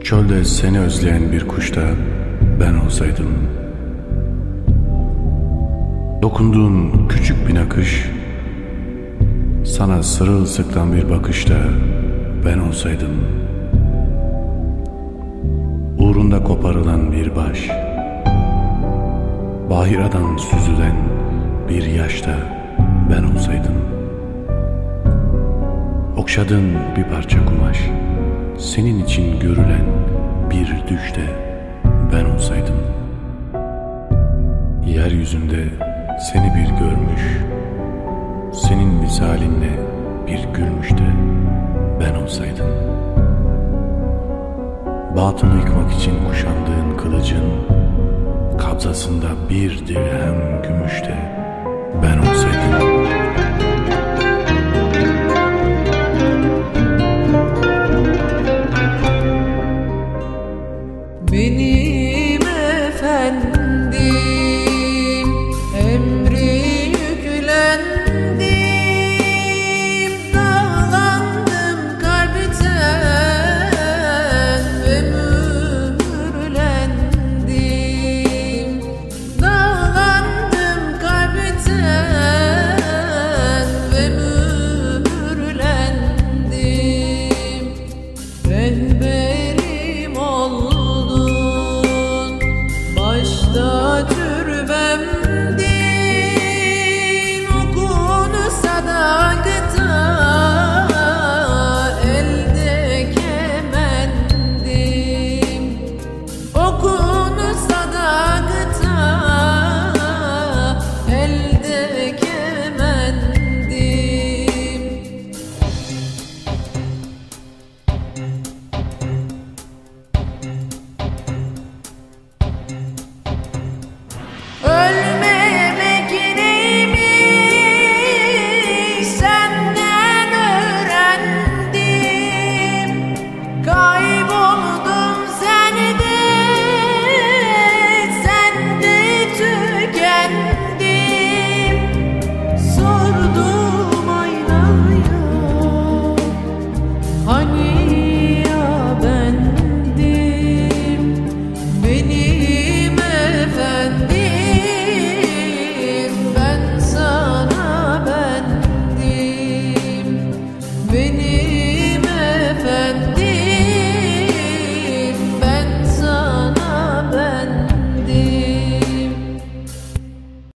Çölde seni özleyen bir kuş da ben olsaydım. Dokunduğun küçük bir nakış, sana sırılsıklam bir bakışta ben olsaydım. Uğrunda koparılan bir baş, bahiradan süzülen bir yaşta ben olsaydım. Okşadığın bir parça kumaş, senin için görülen bir düşte ben olsaydım. Yeryüzünde seni bir görmüş, senin misalinle bir gülmüş de ben olsaydım. Batını yıkmak için kuşandığın kılıcın kabzasında bir dirhem gümüş de ben olsaydım. Benim efendim, emri yüklendim, dağlandım kalpten ve mühürlendim, dağlandım kalpten ve mühürlendim. Rehberim oldun, başta türbemdin, okunu sadakta, elde kemendim, okunu sadakta, elde kemendim. Ölmemek neymiş senden öğrendim, kayboldum sende, sende tükendim. Sordum aynaya, hani ya bendim, benim efendim, ben sana bendim, benim